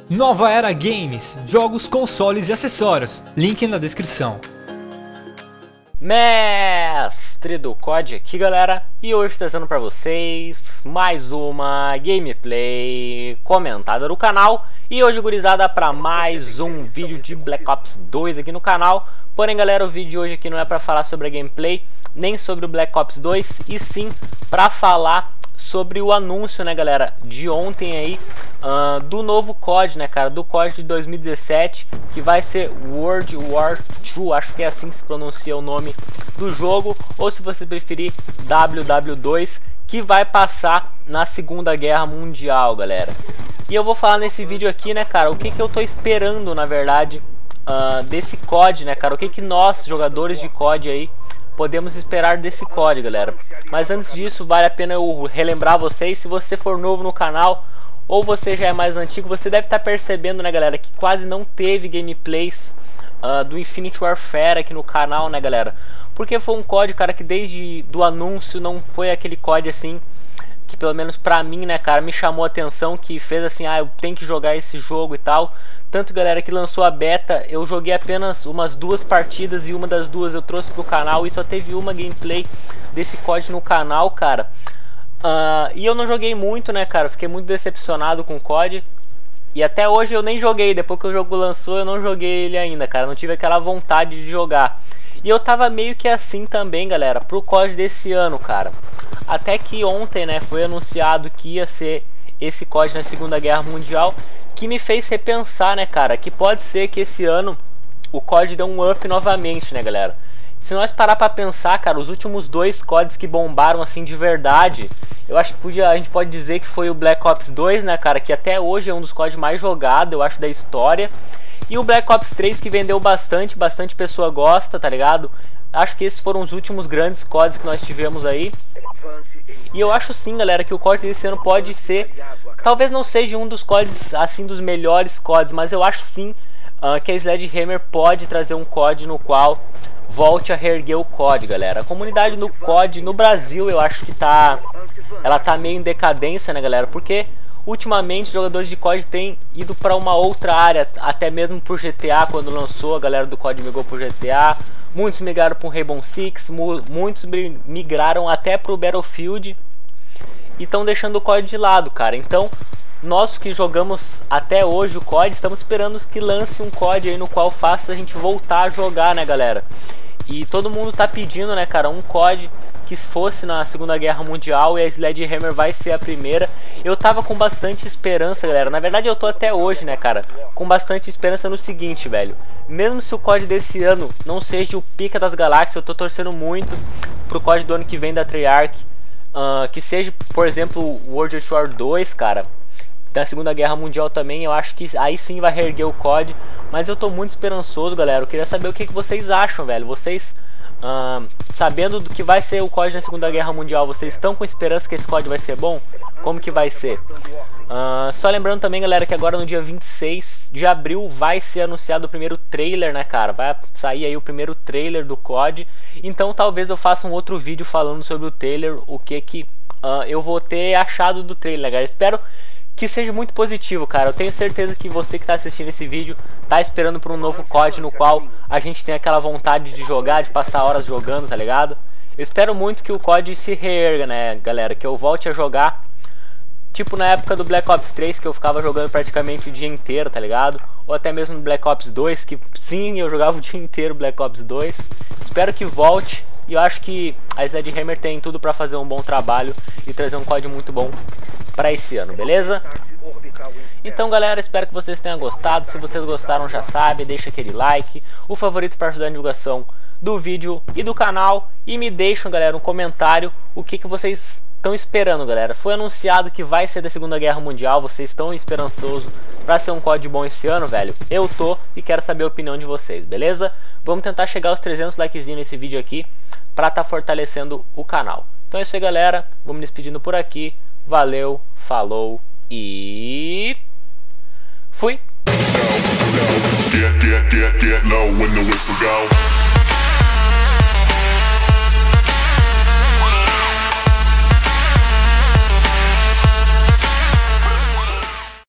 Nova Era Games, jogos, consoles e acessórios, link na descrição. Mestre do COD aqui, galera, e hoje trazendo pra vocês mais uma gameplay comentada do canal. E hoje, gurizada, para mais um vídeo de Black Ops 2 aqui no canal. Porém, galera, o vídeo de hoje aqui não é para falar sobre a gameplay, nem sobre o Black Ops 2, e sim para falar sobre o anúncio, né, galera, de ontem aí, do novo COD, né, cara, do COD de 2017, que vai ser World War II, acho que é assim que se pronuncia o nome do jogo, ou se você preferir, WW2, que vai passar na Segunda Guerra Mundial, galera. E eu vou falar nesse vídeo aqui, né, cara, o que eu tô esperando, na verdade, desse COD, né, cara, o que nós, jogadores de COD aí, podemos esperar desse COD, galera. Mas antes disso, vale a pena eu relembrar vocês, se você for novo no canal, ou você já é mais antigo, você deve estar percebendo, né, galera, que quase não teve gameplays do Infinite Warfare aqui no canal, né, galera. Porque foi um COD, cara, que desde do anúncio não foi aquele COD assim, que pelo menos pra mim, né, cara, me chamou a atenção, que fez assim, eu tenho que jogar esse jogo e tal. Tanto, galera, que lançou a beta, eu joguei apenas umas 2 partidas e uma das 2 eu trouxe pro canal e só teve uma gameplay desse COD no canal, cara. E eu não joguei muito, né, cara, fiquei muito decepcionado com o COD. E até hoje eu nem joguei, depois que o jogo lançou eu não joguei ele ainda, cara, não tive aquela vontade de jogar. E eu tava meio que assim também, galera, pro COD desse ano, cara. Até que ontem, né, foi anunciado que ia ser esse COD na Segunda Guerra Mundial, que me fez repensar, né, cara, que pode ser que esse ano o COD dê um up novamente, né, galera. Se nós parar pra pensar, cara, os últimos 2 CODs que bombaram assim de verdade, eu acho que a gente pode dizer que foi o Black Ops 2, né, cara, que até hoje é um dos CODs mais jogados, eu acho, da história. E o Black Ops 3, que vendeu bastante pessoa gosta, tá ligado? Acho que esses foram os últimos grandes CODs que nós tivemos aí. E eu acho sim, galera, que o COD desse ano pode ser, talvez não seja um dos CODs, assim, dos melhores CODs, mas eu acho sim que a Sledgehammer pode trazer um COD no qual volte a reerguer o COD, galera. A comunidade do COD no Brasil, eu acho que ela tá meio em decadência, né, galera, porque ultimamente os jogadores de COD têm ido para uma outra área, até mesmo pro GTA, quando lançou, a galera do COD migrou pro GTA. Muitos migraram para o Rainbow Six, muitos migraram até para o Battlefield e estão deixando o COD de lado, cara. Então, nós que jogamos até hoje o COD, estamos esperando que lance um COD aí no qual faça a gente voltar a jogar, né, galera? E todo mundo tá pedindo, né, cara, um COD que fosse na Segunda Guerra Mundial, e a Sledgehammer vai ser a primeira. Eu tava com bastante esperança, galera. Na verdade, eu tô até hoje, né, cara, com bastante esperança no seguinte, velho. Mesmo se o COD desse ano não seja o pica das galáxias, eu tô torcendo muito pro COD do ano que vem da Treyarch, que seja, por exemplo, o World War 2, cara, da Segunda Guerra Mundial também. Eu acho que aí sim vai reerguer o COD, mas eu tô muito esperançoso, galera. Eu queria saber o que vocês acham, velho. Vocês, sabendo do que vai ser o COD na Segunda Guerra Mundial, vocês estão com esperança que esse COD vai ser bom? Como que vai ser? Só lembrando também, galera, que agora no dia 26 de abril vai ser anunciado o primeiro trailer, né, cara? Vai sair aí o primeiro trailer do COD. Então talvez eu faça um outro vídeo falando sobre o trailer, o que eu vou ter achado do trailer, galera. Espero que seja muito positivo, cara. Eu tenho certeza que você que está assistindo esse vídeo tá esperando por um novo COD no qual a gente tem aquela vontade de jogar, de passar horas jogando, tá ligado? Eu espero muito que o COD se reerga, né, galera? Que eu volte a jogar, tipo na época do Black Ops 3, que eu ficava jogando praticamente o dia inteiro, tá ligado? Ou até mesmo no Black Ops 2, que sim, eu jogava o dia inteiro Black Ops 2. Espero que volte. E eu acho que a Sledgehammer tem tudo pra fazer um bom trabalho e trazer um COD muito bom pra esse ano, beleza? Então, galera, espero que vocês tenham gostado. Se vocês gostaram, já sabe, deixa aquele like, o favorito para ajudar a divulgação do vídeo e do canal. E me deixam, galera, um comentário o que vocês estão esperando, galera. Foi anunciado que vai ser da Segunda Guerra Mundial. Vocês estão esperançosos pra ser um COD bom esse ano, velho? Eu tô e quero saber a opinião de vocês, beleza? Vamos tentar chegar aos 300 likezinhos nesse vídeo aqui pra tá fortalecendo o canal. Então é isso aí, galera. Vamos nos despedindo por aqui. Valeu, falou e fui! Get low when the whistle go.